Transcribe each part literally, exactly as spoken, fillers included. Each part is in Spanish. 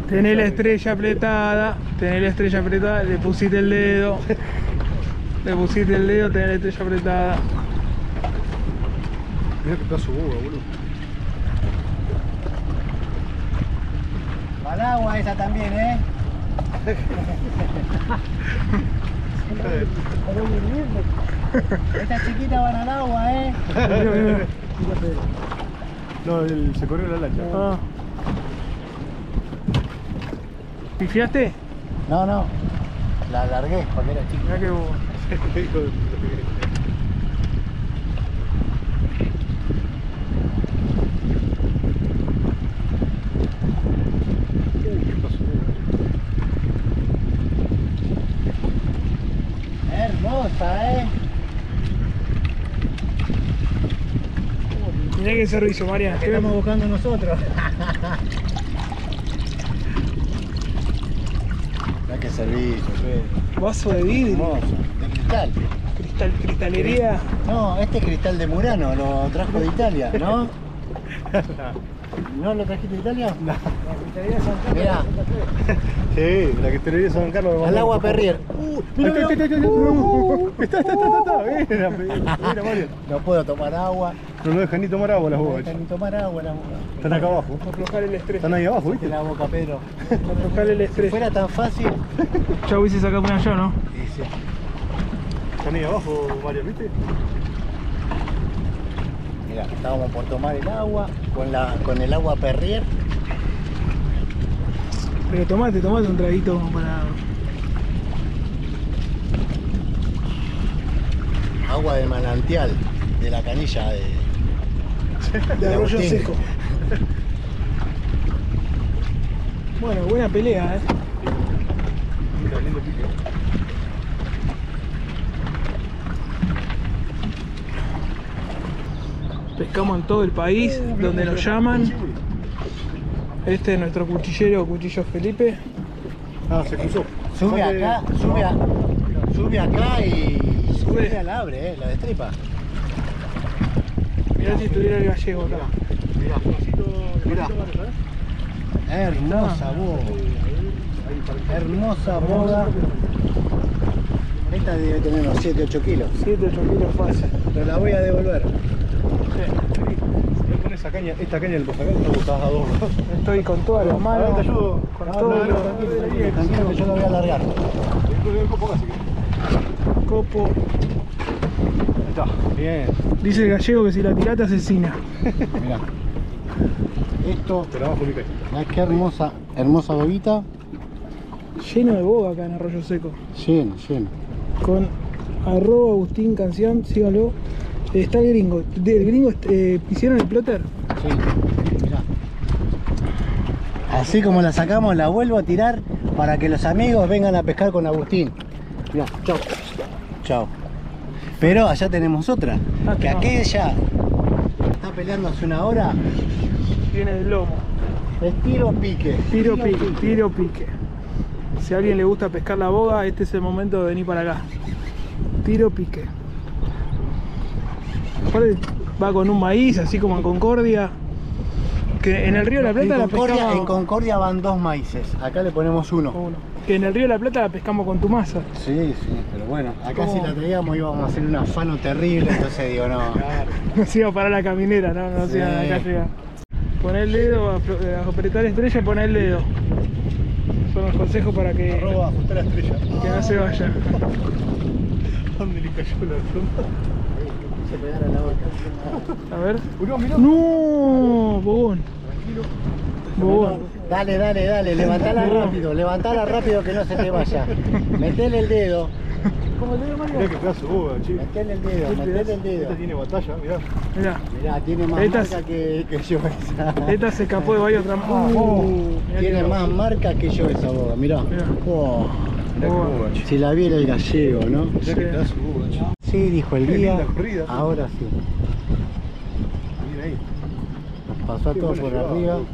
Tenés la estrella apretada, tenés la estrella apretada, le pusiste el dedo. Le pusiste el dedo, tenés la estrella apretada. Mirá que pedazo de boga, boludo. Al agua esa también, ¿eh? Estas chiquitas van al agua, ¿eh? No, el, se corrió la lancha. Ah. ¿Pifiaste? No, no. La alargué porque era chiquita. Mirá que bobo. Hijo de puta. Hermosa, ¿eh? Mirá qué servicio, Marian. ¿Qué estamos buscando nosotros? Mirá qué servicio, qué Vaso de vidrio. hermoso. De cristal. Cristal, cristalería. No, este es cristal de Murano, lo trajo de Italia, ¿no? ¿No lo trajiste de Italia? No. Mirá, Sí, la que te le dio San Carlos. al agua Perrier. Uh, mira, está, está, está, uh, está, está, está, está, mira, mira, Mario. No puedo tomar agua. No nos dejan ni tomar agua las No bogas. dejan ni tomar agua la boca. Están acá abajo. Aflojar el estrés. Están ahí abajo, De ¿viste? la boca, Pedro. Aflojar el Si estrés. fuera tan fácil. Ya hubiese sacado una yo, ¿no? Sí, sí. Están ahí abajo, Mario, ¿viste? Mira, estábamos por tomar el agua con la con el agua Perrier. Pero tomate, tomate un traguito como para... Agua de manantial de la canilla de, de arroyo Agustín. seco. Bueno, buena pelea, ¿eh? Mira, lindo pique. Pescamos en todo el país, donde nos llaman. Este es nuestro cuchillero, Cuchillo Felipe. Ah, se cruzó. Sube acá, sube, a- sube acá y Sube. sube la abre, eh, la destripa. Mirá si estuviera el gallego acá. Mirá, mirá. Hermosa boga. Hermosa boga. Esta debe tener unos siete ocho kilos. siete ocho kilos fácil. Pero la voy a devolver. Sí. Voy a poner esa caña, esta caña del posacal, no botas a dos. Estoy con todas las manos. Ahora te ayudo. Con No, todo no, no, lo- tranquilo, tranquilo. Tranquilo que yo lo voy a alargar. El copo acá, así que. copo. Ahí está. Bien. Dice el gallego que si la tirás te asesina. Mirá. Esto, Te la bajo, Mica. mirá qué hermosa, hermosa boguita. Lleno de boga acá en Arroyo Seco. Lleno, lleno. Con arroba Agustín Canción, sígalo. Eh, Está el gringo. ¿Del gringo eh, hicieron el plotter? Sí, mirá. Así como la sacamos, la vuelvo a tirar para que los amigos vengan a pescar con Agustín. Mirá, chao. Chao. Pero allá tenemos otra. Ah, Que no. aquella está peleando hace una hora. Viene del lomo. Es tiro pique. Tiro pique, tiro pique. Si a alguien le gusta pescar la boga, este es el momento de venir para acá. Tiro pique. Aparte va con un maíz, así como en Concordia. Que en el Río de la Plata En la Concordia, pescamos... en Concordia van dos maíces. Acá le ponemos uno. Uno. Que en el Río de la Plata la pescamos con tu masa. Sí, sí, pero bueno, acá ¿Cómo? si la traíamos íbamos a hacer un afano terrible, entonces digo, no. Nos iba a parar la caminera, no, no Sí. hacía acá llega. Poner el dedo, a- a apretar estrella y poner el dedo. Son los consejos para que, Arroba, ajustar la estrella. que no se vaya. ¿Dónde le cayó la trompa? Se pegaron la boca. A ver. Mirá, mirá. ¡No! Bobón. Tranquilo. Bobón. Dale, dale, dale, levantala rápido, levantala rápido que no se te vaya. Metele el dedo, ¿Cómo le digo, Mario? Mirá qué pedazo de boga, che. metele el dedo, metele el dedo. Esta tiene batalla, mirá. Mirá, Mirá, tiene más Esta marca que, que yo esa. esta se escapó de varios otra. Uh, mirá Tiene que- más marca que yo esa boga, mirá. Mirá. Oh, Mirá qué Boga. boga, che. si la viera el gallego, ¿no? Mirá qué pedazo de boga, che. Sí, dijo el Qué guía, linda corrida. ahora sí. Mira ahí. Nos pasó a Qué todos buena por llevada, arriba.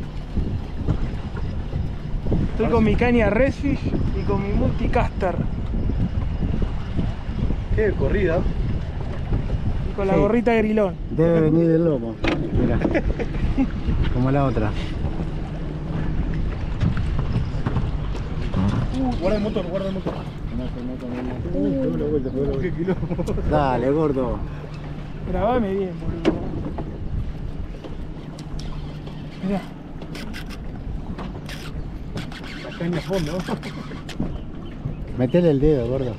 Estoy con mi caña Redfish y con mi multicaster. Qué corrida. Y con la Sí. gorrita grilón. Debe venir del lomo, mirá. Como la otra. Uh, guarda el motor, guarda el motor. Uh, pegó la vuelta, pegó la vuelta. Qué kilómetro. Dale, gordo. Grabame bien, boludo. Mirá. La caña a fondo. Metele el dedo, gordo.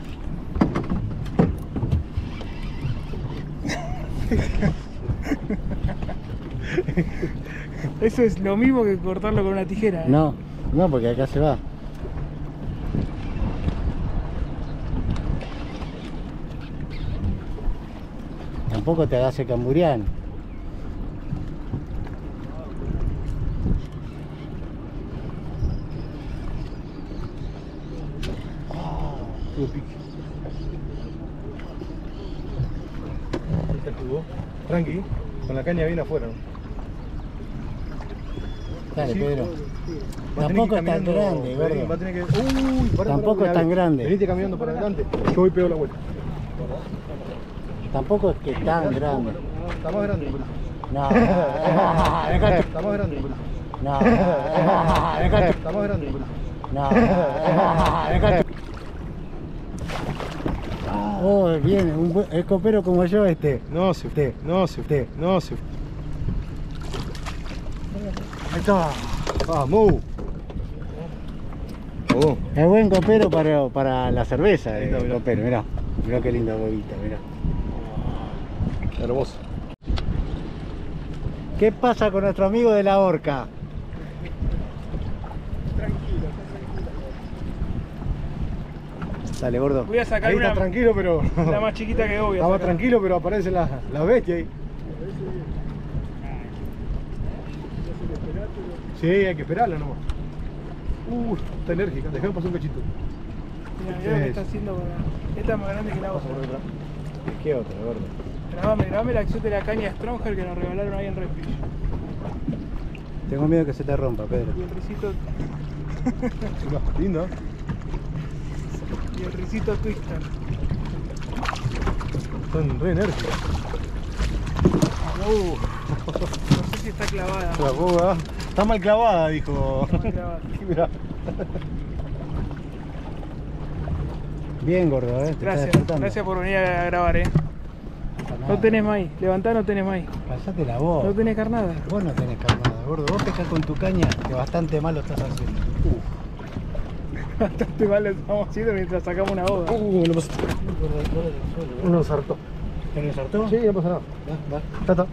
Eso es lo mismo que cortarlo con una tijera. ¿eh? No, no, porque acá se va. Tampoco te hagas el camburián. Tuvo pique. Ahí está el tubo. Tranqui, con la caña bien afuera. ¿No? Dale, Sí. Pedro. Va a tener Tampoco que ir es tan caminando, grande, Pedrín, gordo. va a tener que... Uy, para, Tampoco para, es tan para, grande. Venite caminando para adelante. Yo voy pego la vuelta. Tampoco es que es tan grande. Está más grande, por eso. No, Está más grande, por eso. no, Está más grande, por eso. no. Oh, bien, un buen, es copero como yo este. No se usted, no se usted, no se usted. Ahí está. Vamos. Oh. Es buen copero para, para la cerveza. Ahí está, El mirá. copero, mirá. Mirá qué linda huevita, mirá. Hermoso. ¿Qué pasa con nuestro amigo de la horca? Dale, gordo. Voy a sacar Ahí una, está tranquilo, pero... la más chiquita que voy a Estaba sacar. tranquilo, pero aparece la, la bestia ahí. Sí, hay que esperarla nomás. Uh, está enérgica, dejame pasar un cachito. Mirá, mirá lo que está haciendo con la... Esta es más grande que la Pasa otra. por detrás. ¿Qué otra, gordo? Grabame, grabame la acción de la caña Stronger que nos regalaron ahí en Redfish. Tengo miedo que se te rompa, Pedro. Y el risito, Mirá, linda. y el risito Twister. Están re enérgicas. Uh, No sé si está clavada. la boga. Está mal clavada, dijo. Está mal clavada. Mirá. Bien, gordo, eh. Te estás Gracias, disfrutando. gracias por venir a grabar, eh. No tenés maíz, levantá, no tenés maíz. Pasate la voz. No tenés carnada. Vos no tenés carnada, gordo. Vos pescás con tu caña, que bastante mal lo estás haciendo. Bastante mal lo estamos haciendo mientras sacamos una boda. Uh, no pasa. Uno saltó. ¿Te lo saltó? Sí, no pasa nada. Va, va. Ya está.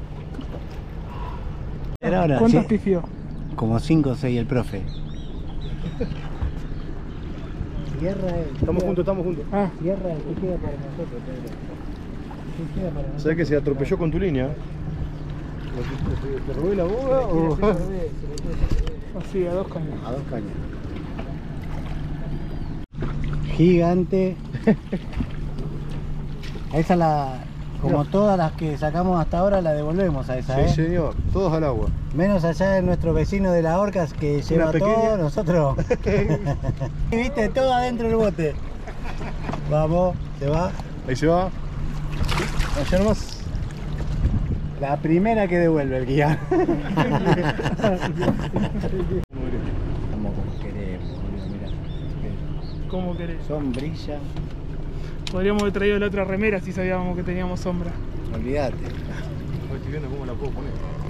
Era ahora, ¿Cuántos sí. pifió? Como cinco o seis el profe. Cierra el. Estamos juntos, estamos juntos. Ah, Cierra el que queda para nosotros, Pedro. ¿Qué queda para nosotros? ¿Sabes que se atropelló con tu línea? ¿Te robé la boga o...? así, a dos cañas. A dos cañas. Gigante. Esa la. Como todas las que sacamos hasta ahora, la devolvemos a esa, Sí, ¿eh? señor. Todos al agua. Menos allá de nuestro vecino de las Orcas que lleva pequeña. todo, nosotros. Y viste, todo adentro del bote. Vamos, se va. Ahí se va. Allá nomás. La primera que devuelve el guía. Como queremos, boludo, mirá. ¿Cómo querés? Sombrilla, Podríamos haber traído la otra remera si sabíamos que teníamos sombra. olvídate. Estoy viendo cómo la puedo poner.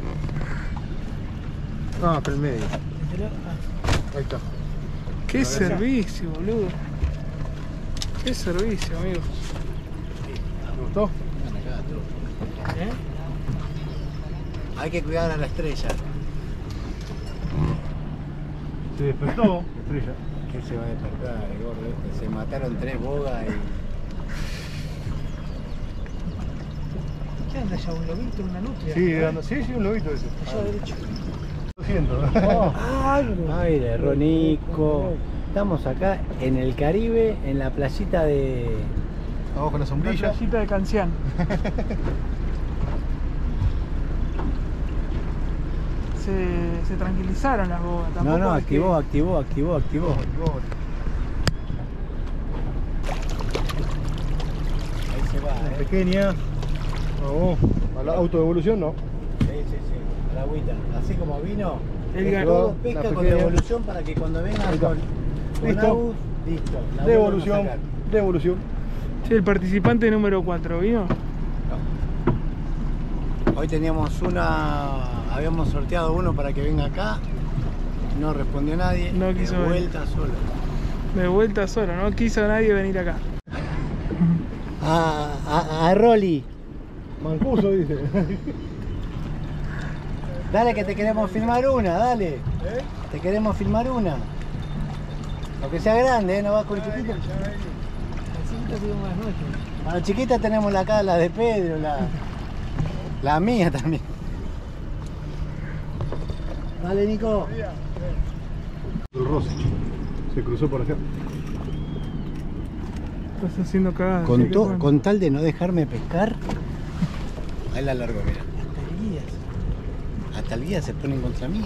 Ah, por el medio. Ahí está. Qué Gracias. servicio, boludo. Qué servicio, amigo. ¿Te gustó? ¿Eh? Hay que cuidar a la estrella. Se despertó, estrella. ¿Qué se va a despertar, el gordo este? Se mataron tres bogas y... ¿Qué anda allá? ¿Un lobito? ¿Una nutria? Sí, anda- sí, sí, un lobito ese. Allá derecho. Lo siento. Aire, Ronico. Estamos acá en el Caribe, en la playita de... Vamos con la La sombrilla. playita de Cancián. Se, se tranquilizaron las bogas. No, tampoco no, es que- activó, activó, activó, activó. Ahí se va, Una eh. pequeña. Vamos. A la autodevolución no. Sí, sí, sí, a la agüita. Así como vino, El es gar- todo Una pesca con pequeña. devolución para que cuando vengan Ahí está. con, Listo. Agus, listo. La Devolución. volvemos a sacar. Devolución. Sí, el participante número cuatro, ¿vino? Hoy teníamos una, habíamos sorteado uno para que venga acá, no respondió nadie, No quiso de venir. vuelta solo. De vuelta solo, no quiso nadie venir acá. A, a, a Rolly, Mancuso dice. dale que te queremos filmar una, dale. Te queremos filmar una. Aunque sea grande, ¿eh? No vas con chiquita. Para chiquita tenemos acá la de Pedro, la, la mía también. Dale, Nico. El Rossi. Se cruzó por acá. Estás haciendo cagada. Con, así que to- bueno. con tal de no dejarme pescar, ahí la largo, mira. Hasta el guía. Hasta el guía se pone en contra mía.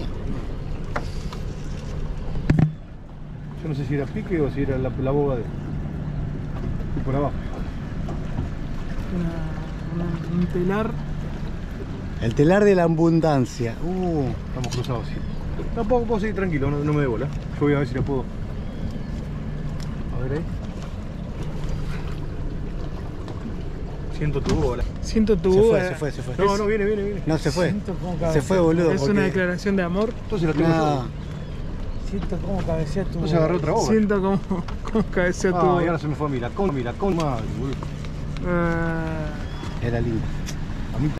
Yo no sé si era pique o si era la, la boga de. Y por abajo. Una- una- un telar. El telar de la abundancia. Uh, Estamos cruzados, sí. No puedo, puedo seguir tranquilo, no, no me dé bola. Yo voy a ver si la puedo. A ver ahí. Siento tu bola. Siento tu se fue, boda. se fue, se fue. No, no, viene, viene, viene. No, se fue. Siento cómo Se cabecea. fue, boludo. Es porque- una declaración de amor. Entonces la tengo No, yo. Siento cómo cabecea tu. Entonces agarré otra boga. Siento como, como cabecea tu Ah, boda. y ahora se me fue a mí. La con, mira, con madre, boludo. Ah, era lindo.